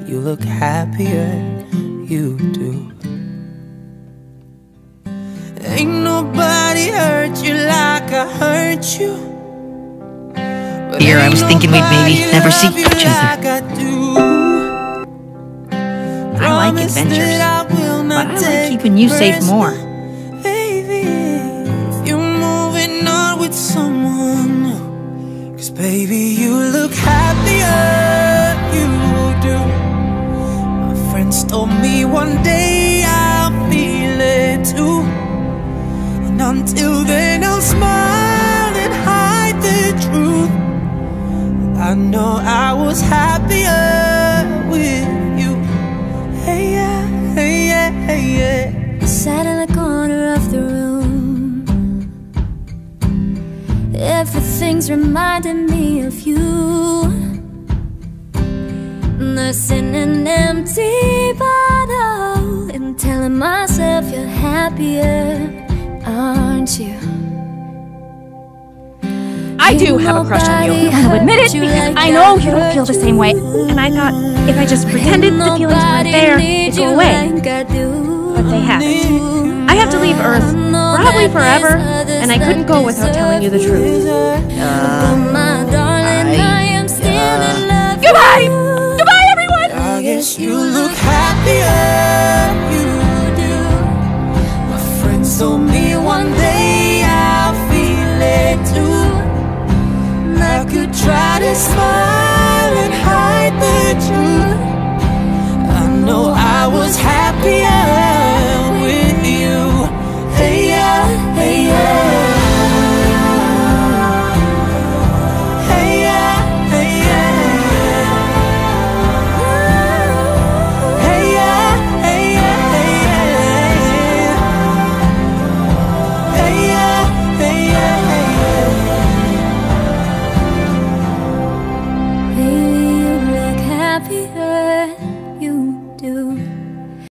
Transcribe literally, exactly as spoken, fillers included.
you look happier, you do. Ain't nobody hurt you like I hurt you. Here, I was thinking we'd maybe never see each other. I like adventures, but I like keeping you safe more. Baby, if you're moving on with someone new, 'cause baby, you look happier, you do. My friends told me one day I'll feel it too. And until then I'll smile and hide the truth. I know I was happier with you. Hey yeah, hey yeah, hey yeah. I sat in the corner of the room. Everything's reminding me of you. Nursing an empty bottle and telling myself you're happier, aren't you? I do have a crush on you. I want to admit it because I know you don't feel the same way. And I thought if I just pretended the feelings weren't there, they'd go away. But they haven't. I have to leave Earth, probably forever, and I couldn't go without telling you the truth. Uh, I, uh... Goodbye!